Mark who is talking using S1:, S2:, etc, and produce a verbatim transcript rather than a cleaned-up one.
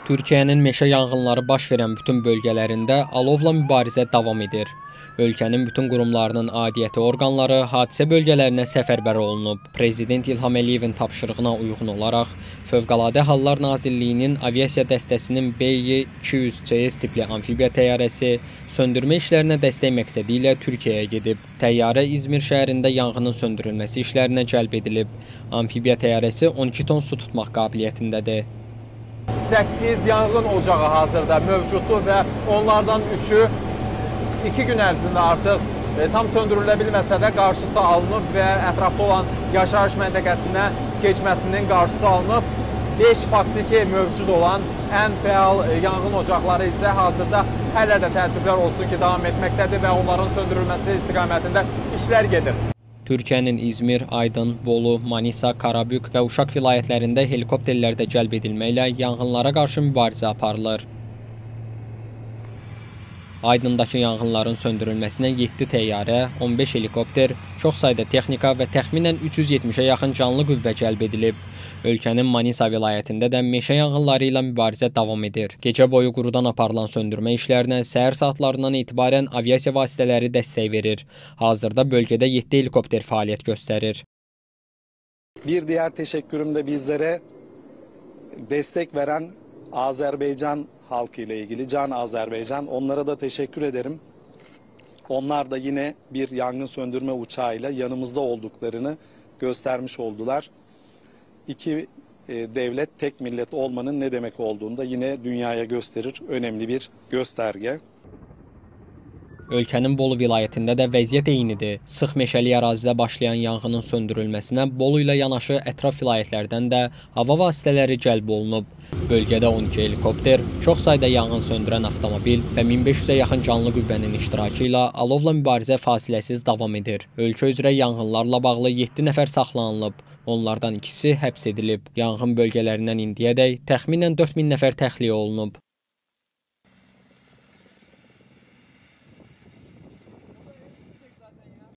S1: Türkiyənin meşə yanğınları baş verən bütün bölgələrində alovla mübarizə davam edir. Ölkənin bütün qurumlarının aidiyyəti orqanları hadisə bölgələrinə səfərbər olunub. Prezident İlham Əliyevin tapşırığına uyğun olaraq Fövqəladə Hallar Nazirliyinin aviasiya dəstəsinin B Y iki yüz C S tipli amfibiya təyyarəsi söndürmə işlərinə dəstək məqsədi ilə Türkiyəyə gedib. Təyyarə İzmir şəhərində yanğının söndürülməsi işlərinə cəlb edilib. Amfibiya təyyarəsi on iki ton su tutmaq qabiliyyətindədir.
S2: səkkiz yanğın ocağı hazırda mövcuddur və onlardan üçü iki gün ərzində artıq e, tam söndürülə bilməsə də qarşısı alınıb və ətrafda olan yaşayış məntəqəsinə keçməsinin qarşısı alınıb. beş faktiki mövcud olan ən fəal e, yanğın ocaqları isə hazırda hələ də təəssüflər olsun ki, davam etməkdədir və onların söndürülməsi istiqamətində işlər gedir.
S1: Türkiyənin İzmir, Aydın, Bolu, Manisa, Karabük və Uşaq vilayətlərində helikopterlərdə cəlb edilməklə yanğınlara qarşı mübarizə aparılır. Aydındakı yanğınların söndürülməsinə yeddi təyyarə, on beş helikopter, çox sayda texnika və təxminən üç yüz yetmişə yaxın canlı qüvvə cəlb edilib. Ölkənin Manisa vilayətində də meşə yanğınları ilə mübarizə davam edir. Gecə boyu qurudan aparılan söndürmə işlərinə səhər saatlarından etibarən aviasiya vasitələri dəstək verir. Hazırda bölgədə yeddi helikopter fəaliyyət göstərir.
S3: Bir diğer teşekkürüm de bizlere destek veren Azerbaycan halkı ile ilgili, Can Azerbaycan. Onlara da teşekkür ederim. Onlar da yine bir yangın söndürme uçağıyla yanımızda olduklarını göstermiş oldular. İki e, devlet, tek millet olmanın ne demek olduğunu da yine dünyaya gösterir. Önemli bir gösterge.
S1: Ölkənin Bolu vilayətində də vəziyyət eynidir. Sıx meşəli ərazidə başlayan yanğının söndürülməsinə Bolu ilə yanaşı ətraf vilayətlərdən də hava vasitələri cəlb olunub. Bölgədə on iki helikopter, çox sayda yanğın söndürən avtomobil və min beş yüzə yaxın canlı qüvvənin iştirakı ilə alovla mübarizə fasiləsiz davam edir. Ölkə üzrə yanğınlarla bağlı yeddi nəfər saxlanılıb. Onlardan ikisi həbs edilib. Yanğın bölgələrindən indiyədək təxminən dörd min nəfər təxliyə olunub.